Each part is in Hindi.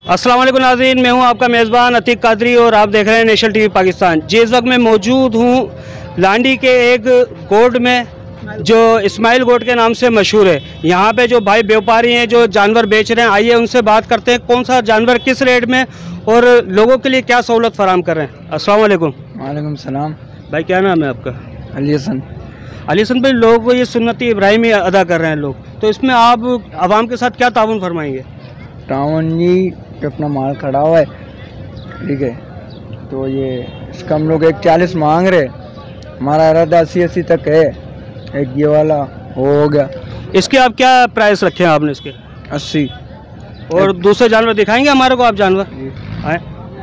अस्सलाम वालेकुम नाज़रीन, मैं हूं आपका मेज़बान अतीक कादरी और आप देख रहे हैं नेशनल टीवी पाकिस्तान। जिस वक्त मैं मौजूद हूं लांडी के एक गोड में जो इस्माइल गोड के नाम से मशहूर है। यहां पे जो भाई व्यापारी हैं जो जानवर बेच रहे हैं, आइए उनसे बात करते हैं कौन सा जानवर किस रेट में और लोगों के लिए क्या सहूलत फराम कर रहे हैं। अस्सलाम वालेकुम। वालेकुम सलाम। भाई क्या नाम है आपका? अली हसन। अली हसन भाई, लोग ये सुन्नती इब्राहिमी अदा कर रहे हैं लोग, तो इसमें आप आवाम के साथ क्या ताउन फरमाएंगे? टाउन जी अपना माल खड़ा हुआ है, ठीक है, तो ये इसका हम लोग 140 मांग रहे, हमारा इरादा 80 तक है। एक ये वाला हो गया। इसके आप क्या प्राइस रखे हैं आपने इसके? 80। और दूसरे जानवर दिखाएंगे हमारे को आप जानवर आए?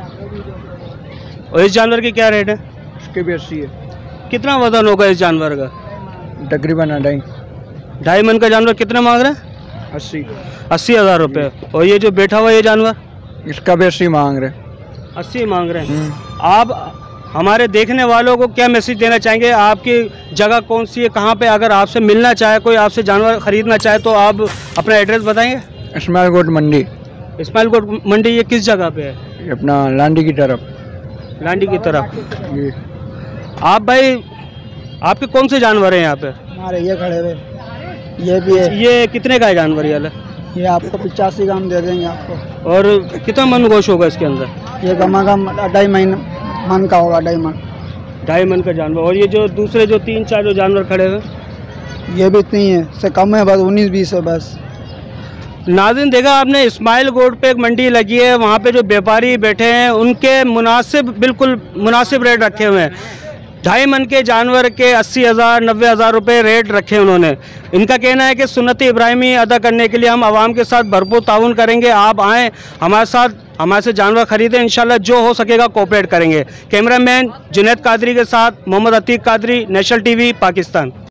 और इस जानवर की क्या रेट है? इसके भी 80 है। कितना वजन होगा इस जानवर का? तकरीबन 2.5 मन का जानवर कितने मांग रहे हैं? 80,000 रुपये। और ये जो बैठा हुआ ये जानवर, इसका भी 80 मांग रहे। 80 मांग रहे हैं। आप हमारे देखने वालों को क्या मैसेज देना चाहेंगे? आपकी जगह कौन सी है, कहाँ पे अगर आपसे मिलना चाहे, कोई आपसे जानवर खरीदना चाहे तो आप अपना एड्रेस बताएंगे? इस्माइल गोड मंडी। इस्माइल गोड मंडी ये किस जगह पे है? अपना लांडी की तरफ। लांडी की तरफ जी। आप भाई, आपके कौन से जानवर हैं यहाँ पे? हमारे ये खड़े हुए, ये भी है। ये कितने का है जानवर ये वाला? ये आपको 85 ग्राम दे देंगे आपको। और कितना मन गोश होगा इसके अंदर? ये कमा कम 2.5 मन का होगा, 2.5 मन का जानवर। और ये जो दूसरे जो 3-4 जो जानवर खड़े हुए, ये भी इतनी है, से कम है, बस 19-20 है बस। नाज़रीन देखा आपने, इस्माइल गोड पे एक मंडी लगी है, वहाँ पे जो व्यापारी बैठे हैं उनके मुनासिब, बिल्कुल मुनासिब रेट रखे हुए हैं। 2.5 मन के जानवर के 80,000 90,000 रुपये रेट रखे उन्होंने। इनका कहना है कि सुन्नत इब्राहिमी अदा करने के लिए हम आवाम के साथ भरपूर ताउन करेंगे। आप आएँ हमारे साथ, हमारे से जानवर खरीदें, इंशाल्लाह जो हो सकेगा कोऑपरेट करेंगे। कैमरामैन जुनैद कादरी के साथ मोहम्मद अतीक कादरी, नेशनल टीवी पाकिस्तान।